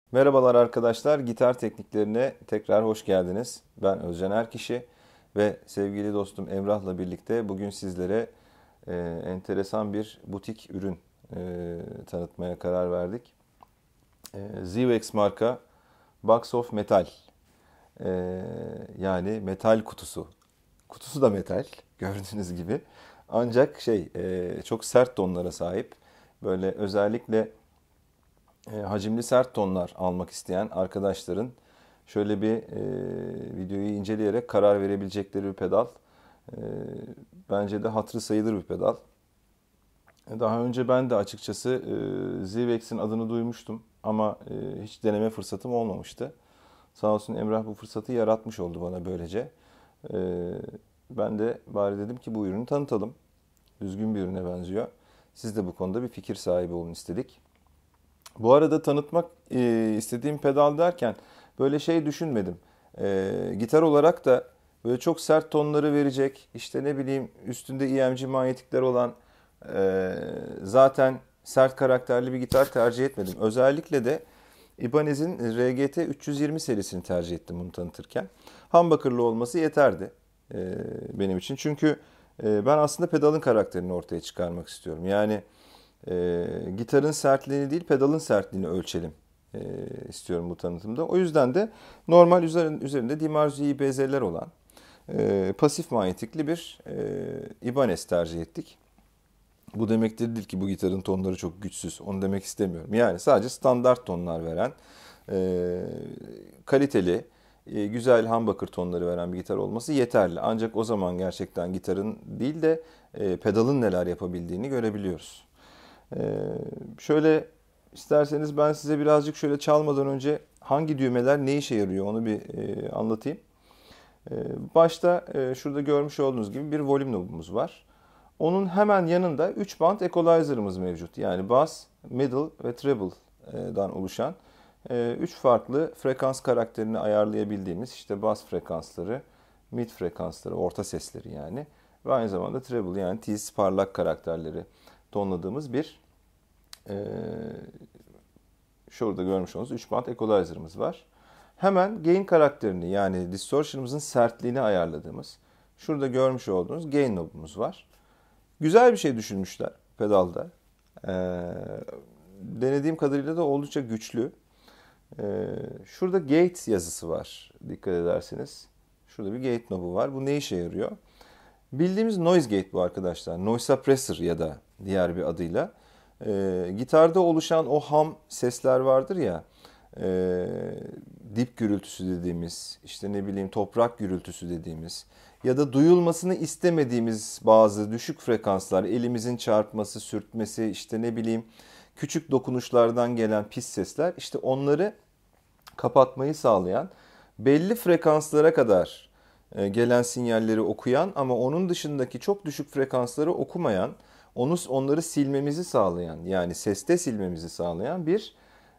Merhabalar arkadaşlar, gitar tekniklerine tekrar hoş geldiniz. Ben Özcan Erkişi ve sevgili dostum Emrah'la birlikte bugün sizlere enteresan bir butik ürün tanıtmaya karar verdik. Zvex marka Box of Metal, E, yani metal kutusu. Kutusu da metal gördüğünüz gibi. Ancak çok sert tonlara sahip. Böyle özellikle hacimli sert tonlar almak isteyen arkadaşların şöyle bir videoyu inceleyerek karar verebilecekleri bir pedal. E, Bence de hatırı sayılır bir pedal. Daha önce ben de açıkçası Zvex'in adını duymuştum ama hiç deneme fırsatım olmamıştı. Sağ olsun Emrah bu fırsatı yaratmış oldu bana böylece. E, Ben de bari dedim ki bu ürünü tanıtalım. Düzgün bir ürüne benziyor. Siz de bu konuda bir fikir sahibi olun istedik. Bu arada tanıtmak istediğim pedal derken böyle şey düşünmedim. Gitar olarak da böyle çok sert tonları verecek, işte ne bileyim üstünde EMG manyetikler olan zaten sert karakterli bir gitar tercih etmedim. Özellikle de Ibanez'in RGT 320 serisini tercih ettim bunu tanıtırken. Humbucker'lı olması yeterdi benim için. Çünkü ben aslında pedalın karakterini ortaya çıkarmak istiyorum. Yani gitarın sertliğini değil pedalın sertliğini ölçelim e, istiyorum bu tanıtımda. O yüzden de normal üzerinde Dimarzio IBZ'ler olan pasif manyetikli bir Ibanez tercih ettik. Bu demek değil ki bu gitarın tonları çok güçsüz. Onu demek istemiyorum. Yani sadece standart tonlar veren, e, kaliteli, güzel humbucker tonları veren bir gitar olması yeterli. Ancak o zaman gerçekten gitarın değil de pedalın neler yapabildiğini görebiliyoruz. Şöyle isterseniz ben size birazcık şöyle çalmadan önce hangi düğmeler ne işe yarıyor onu bir anlatayım. E, Başta şurada görmüş olduğunuz gibi bir volüm knobumuz var. Onun hemen yanında 3 band equalizer'ımız mevcut. Yani bass, middle ve treble'dan oluşan 3 farklı frekans karakterini ayarlayabildiğimiz işte bass frekansları, mid frekansları, orta sesleri yani ve aynı zamanda treble yani tiz, parlak karakterleri tonladığımız bir e, şurada görmüş olduğunuz 3 band equalizer'ımız var. Hemen gain karakterini yani distortion'ımızın sertliğini ayarladığımız şurada görmüş olduğunuz gain knob'umuz var. Güzel bir şey düşünmüşler pedalda. Ee, Denediğim kadarıyla da oldukça güçlü. Şurada gate yazısı var dikkat ederseniz. Şurada bir gate knob'u var. Bu ne işe yarıyor? Bildiğimiz noise gate bu arkadaşlar. Noise suppressor ya da diğer bir adıyla. Gitarda oluşan o ham sesler vardır ya. e, Dip gürültüsü dediğimiz, işte ne bileyim toprak gürültüsü dediğimiz ya da duyulmasını istemediğimiz bazı düşük frekanslar, elimizin çarpması, sürtmesi, işte ne bileyim küçük dokunuşlardan gelen pis sesler, işte onları kapatmayı sağlayan, belli frekanslara kadar gelen sinyalleri okuyan ama onun dışındaki çok düşük frekansları okumayan, onları silmemizi sağlayan, yani seste silmemizi sağlayan bir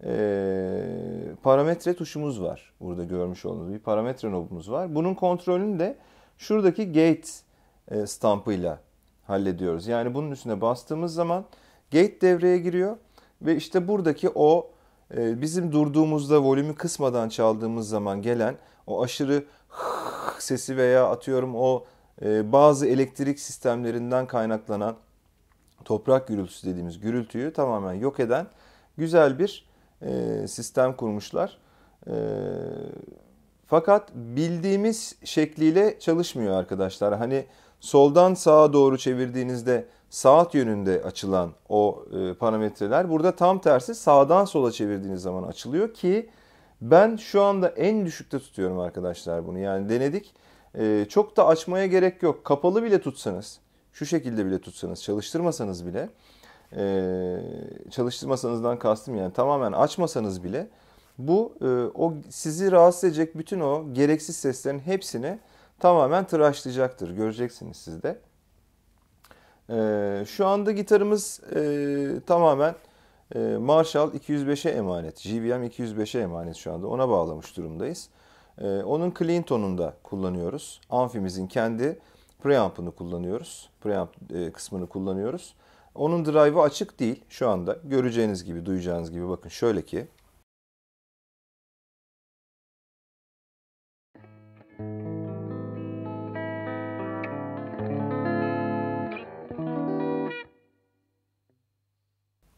parametre tuşumuz var. Burada görmüş olduğunuz bir parametre knobumuz var. Bunun kontrolünü de şuradaki gate stampıyla hallediyoruz. Yani bunun üstüne bastığımız zaman gate devreye giriyor ve işte buradaki o bizim durduğumuzda volümü kısmadan çaldığımız zaman gelen o aşırı sesi veya atıyorum o bazı elektrik sistemlerinden kaynaklanan toprak gürültüsü dediğimiz gürültüyü tamamen yok eden güzel bir sistem kurmuşlar. E, Fakat bildiğimiz şekliyle çalışmıyor arkadaşlar. Hani soldan sağa doğru çevirdiğinizde saat yönünde açılan o parametreler burada tam tersi sağdan sola çevirdiğiniz zaman açılıyor ki ben şu anda en düşükte tutuyorum arkadaşlar bunu. Yani denedik. Çok da açmaya gerek yok. Kapalı bile tutsanız, şu şekilde bile tutsanız, çalıştırmasanız bile, çalıştırmasanızdan kastım yani tamamen açmasanız bile bu o sizi rahatsız edecek bütün o gereksiz seslerin hepsini tamamen tıraşlayacaktır. Göreceksiniz siz de. Şu anda gitarımız tamamen Marshall 205'e emanet. JVM 205'e emanet şu anda. Ona bağlamış durumdayız. Onun clean tonunda kullanıyoruz. Amfimizin kendi preamp'ını kullanıyoruz. Preamp kısmını kullanıyoruz. Onun drive'ı açık değil şu anda. Göreceğiniz gibi, duyacağınız gibi bakın şöyle ki.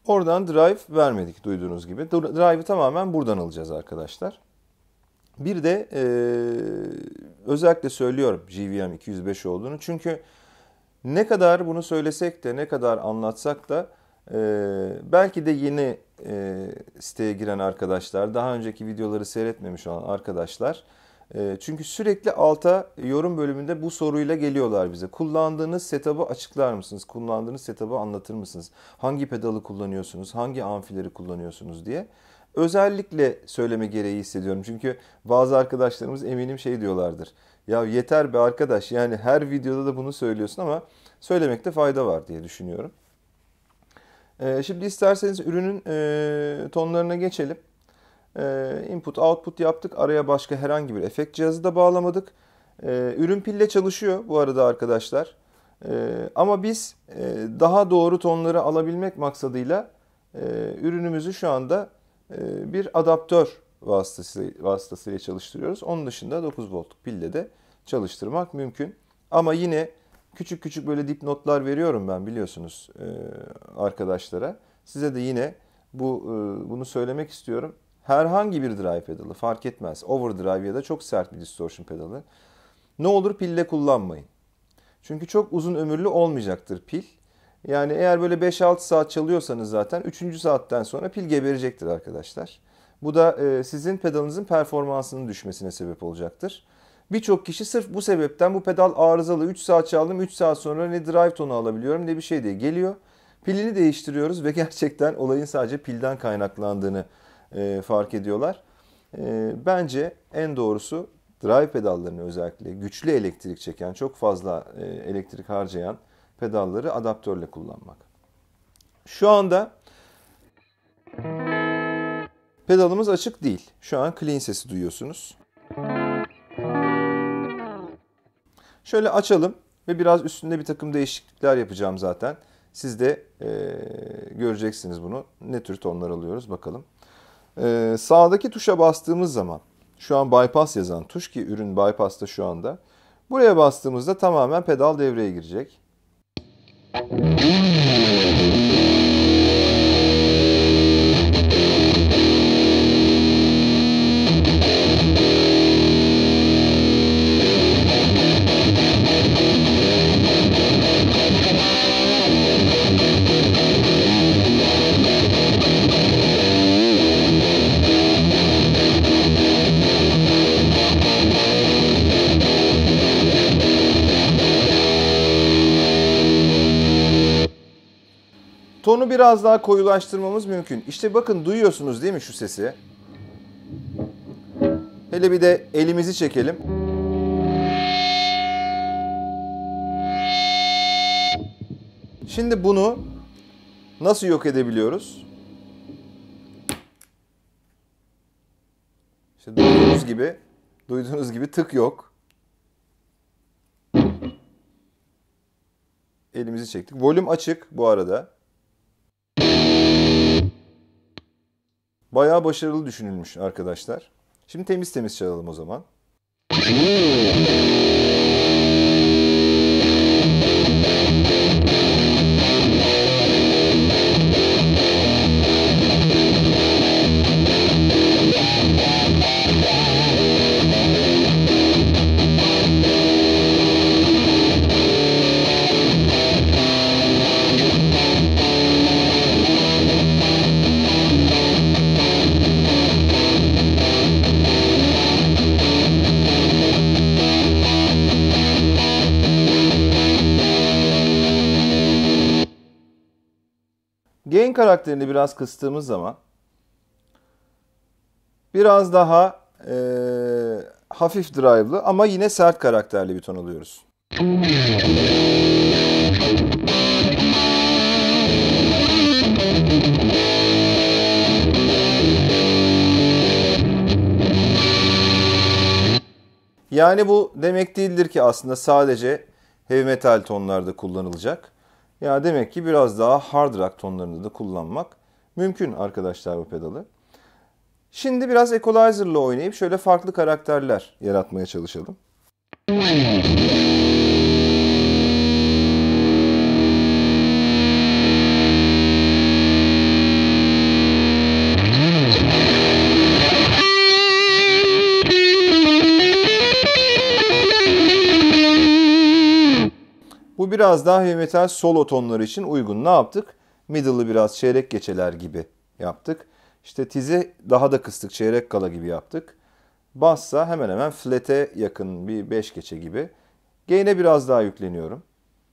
Oradan drive vermedik duyduğunuz gibi. Drive'ı tamamen buradan alacağız arkadaşlar. Bir de özellikle söylüyorum GVM 205 olduğunu. Çünkü ne kadar bunu söylesek de ne kadar anlatsak da belki de yeni siteye giren arkadaşlar, daha önceki videoları seyretmemiş olan arkadaşlar, çünkü sürekli alta yorum bölümünde bu soruyla geliyorlar bize. Kullandığınız setup'ı açıklar mısınız? Kullandığınız setup'ı anlatır mısınız? Hangi pedalı kullanıyorsunuz? Hangi amfileri kullanıyorsunuz diye. Özellikle söyleme gereği hissediyorum. Çünkü bazı arkadaşlarımız eminim şey diyorlardır. Ya yeter be arkadaş, yani her videoda da bunu söylüyorsun ama söylemekte fayda var diye düşünüyorum. Şimdi isterseniz ürünün tonlarına geçelim. Input output yaptık. Araya başka herhangi bir efekt cihazı da bağlamadık. Ürün pille çalışıyor bu arada arkadaşlar. Ama biz daha doğru tonları alabilmek maksadıyla ürünümüzü şu anda bir adaptör vasıtasıyla çalıştırıyoruz. Onun dışında 9 voltluk pille de çalıştırmak mümkün. Ama yine küçük küçük böyle dipnotlar veriyorum ben, biliyorsunuz arkadaşlara. Size de yine bunu söylemek istiyorum. Herhangi bir drive pedalı fark etmez. Overdrive ya da çok sert bir distortion pedalı. Ne olur pille kullanmayın. Çünkü çok uzun ömürlü olmayacaktır pil. Yani eğer böyle 5-6 saat çalıyorsanız zaten 3. saatten sonra pil geberecektir arkadaşlar. Bu da sizin pedalınızın performansının düşmesine sebep olacaktır. Birçok kişi sırf bu sebepten bu pedal arızalı, 3 saat çaldım, 3 saat sonra ne drive tonu alabiliyorum ne bir şey diye geliyor. Pilini değiştiriyoruz ve gerçekten olayın sadece pilden kaynaklandığını fark ediyorlar. Bence en doğrusu drive pedallarını, özellikle güçlü elektrik çeken, çok fazla elektrik harcayan pedalları adaptörle kullanmak. Şu anda pedalımız açık değil. Şu an clean sesi duyuyorsunuz. Şöyle açalım ve biraz üstünde bir takım değişiklikler yapacağım zaten. Siz de göreceksiniz bunu. Ne tür tonlar alıyoruz bakalım. Sağdaki tuşa bastığımız zaman, şu an bypass yazan tuş ki ürün bypass'ta şu anda. Buraya bastığımızda tamamen pedal devreye girecek. Tonu biraz daha koyulaştırmamız mümkün. İşte bakın, duyuyorsunuz değil mi şu sesi? Hele bir de elimizi çekelim. Şimdi bunu nasıl yok edebiliyoruz? İşte duyduğunuz gibi tık yok. Elimizi çektik. Volüm açık bu arada. Bayağı başarılı düşünülmüş arkadaşlar. Şimdi temiz temiz çalalım o zaman. Gain karakterini biraz kıstığımız zaman biraz daha hafif drive'lı ama yine sert karakterli bir ton alıyoruz. Yani bu demek değildir ki aslında sadece heavy metal tonlarda kullanılacak. Ya demek ki biraz daha hard rock tonlarında da kullanmak mümkün arkadaşlar bu pedalı. Şimdi biraz equalizer'la oynayıp şöyle farklı karakterler yaratmaya çalışalım. biraz daha heavy metal solo tonları için uygun. Ne yaptık? Middle'ı biraz çeyrek geçeler gibi yaptık. İşte tizi daha da kıstık, çeyrek kala gibi yaptık. Bassa hemen hemen flat'e yakın bir 5 geçe gibi. Gain'e biraz daha yükleniyorum.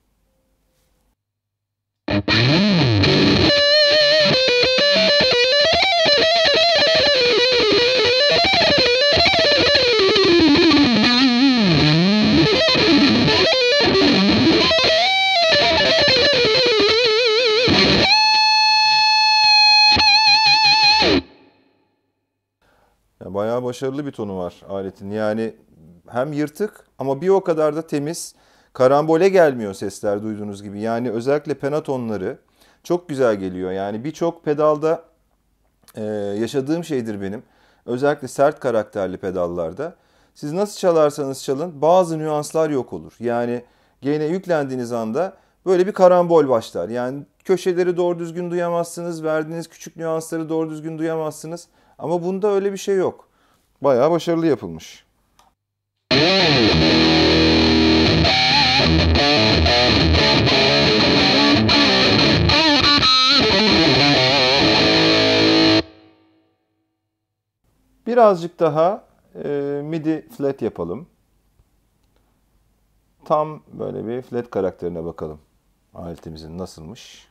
Bayağı başarılı bir tonu var aletin. Yani hem yırtık ama bir o kadar da temiz. Karambole gelmiyor sesler duyduğunuz gibi. Yani özellikle penatonları çok güzel geliyor. Yani birçok pedalda yaşadığım şeydir benim. Özellikle sert karakterli pedallarda. Siz nasıl çalarsanız çalın bazı nüanslar yok olur. Yani gain'e yüklendiğiniz anda böyle bir karambol başlar. Yani köşeleri doğru düzgün duyamazsınız. Verdiğiniz küçük nüansları doğru düzgün duyamazsınız. Ama bunda öyle bir şey yok. Bayağı başarılı yapılmış. Birazcık daha MIDI flat yapalım. Tam böyle bir flat karakterine bakalım. Aletimizin nasılmış.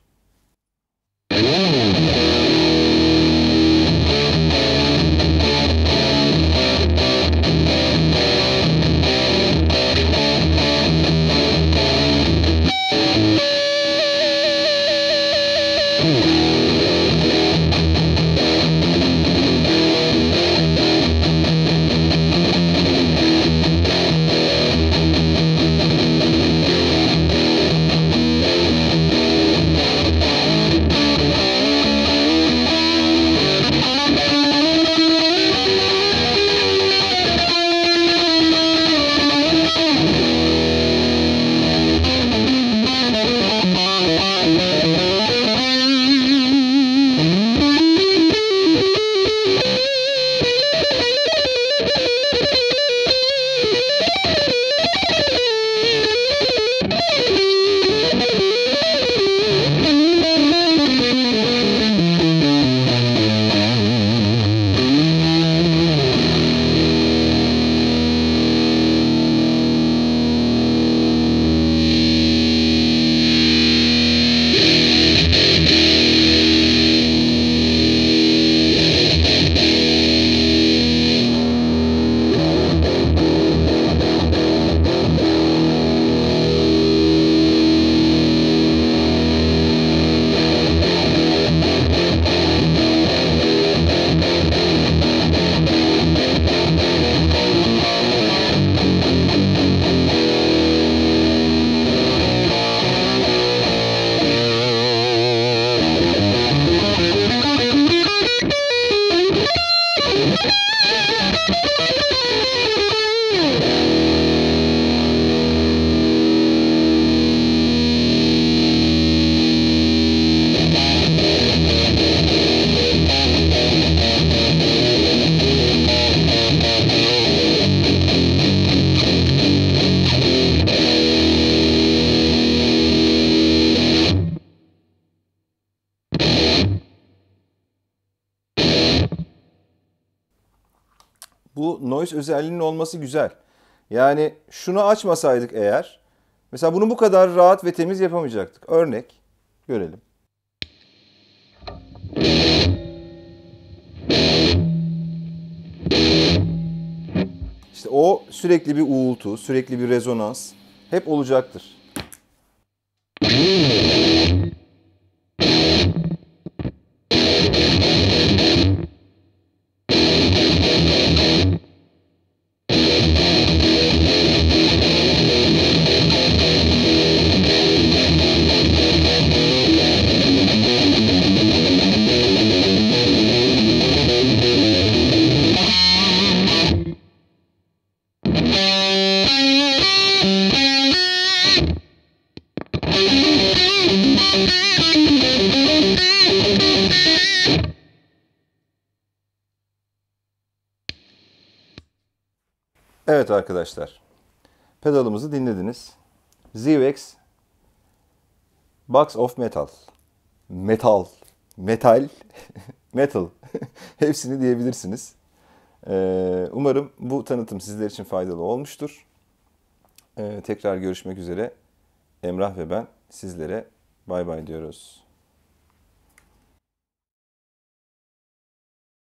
Bu noise özelliğinin olması güzel. Yani şunu açmasaydık eğer, mesela bunu bu kadar rahat ve temiz yapamayacaktık. Örnek görelim. İşte o sürekli bir uğultu, sürekli bir rezonans hep olacaktır. Evet arkadaşlar, pedalımızı dinlediniz. Zvex Box of Metal. Metal. Metal. Metal. Hepsini diyebilirsiniz. Umarım bu tanıtım sizler için faydalı olmuştur. Tekrar görüşmek üzere. Emrah ve ben sizlere bay bay diyoruz.